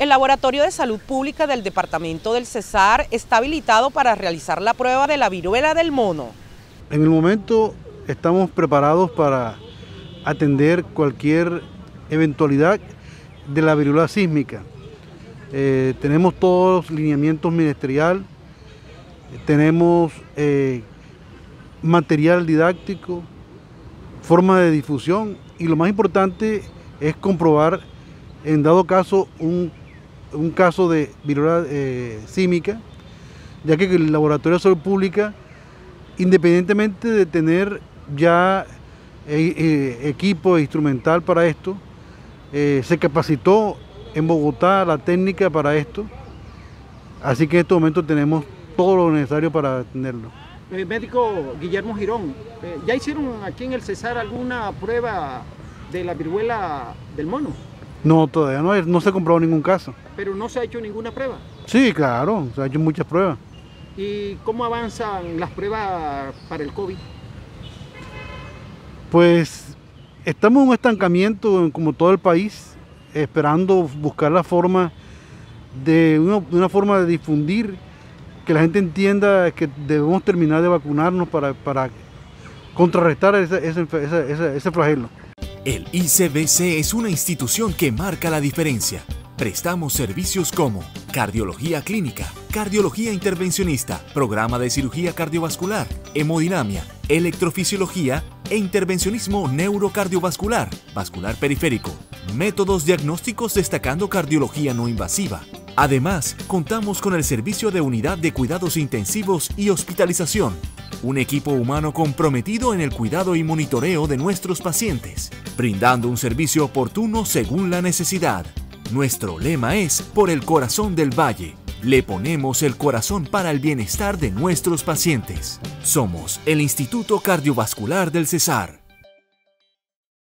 El Laboratorio de Salud Pública del Departamento del Cesar está habilitado para realizar la prueba de la viruela del mono. En el momento estamos preparados para atender cualquier eventualidad de la viruela sísmica. Tenemos todos los lineamientos ministeriales, tenemos material didáctico, forma de difusión y lo más importante es comprobar, en dado caso, un caso de viruela sísmica, ya que el Laboratorio de Salud Pública, independientemente de tener ya equipo instrumental para esto, se capacitó en Bogotá la técnica para esto, así que en este momento tenemos todo lo necesario para atenderlo. Médico Guillermo Girón, ¿ya hicieron aquí en el Cesar alguna prueba de la viruela del mono? No, todavía no se ha comprobado ningún caso. ¿Pero no se ha hecho ninguna prueba? Sí, claro, se han hecho muchas pruebas. ¿Y cómo avanzan las pruebas para el COVID? Pues estamos en un estancamiento como todo el país, esperando buscar la forma una forma de difundir, que la gente entienda que debemos terminar de vacunarnos para contrarrestar ese flagelo. El ICBC es una institución que marca la diferencia. Prestamos servicios como cardiología clínica, cardiología intervencionista, programa de cirugía cardiovascular, hemodinamia, electrofisiología e intervencionismo neurocardiovascular, vascular periférico, métodos diagnósticos destacando cardiología no invasiva. Además, contamos con el servicio de unidad de cuidados intensivos y hospitalización, un equipo humano comprometido en el cuidado y monitoreo de nuestros pacientes, brindando un servicio oportuno según la necesidad. Nuestro lema es por el corazón del valle. Le ponemos el corazón para el bienestar de nuestros pacientes. Somos el Instituto Cardiovascular del Cesar.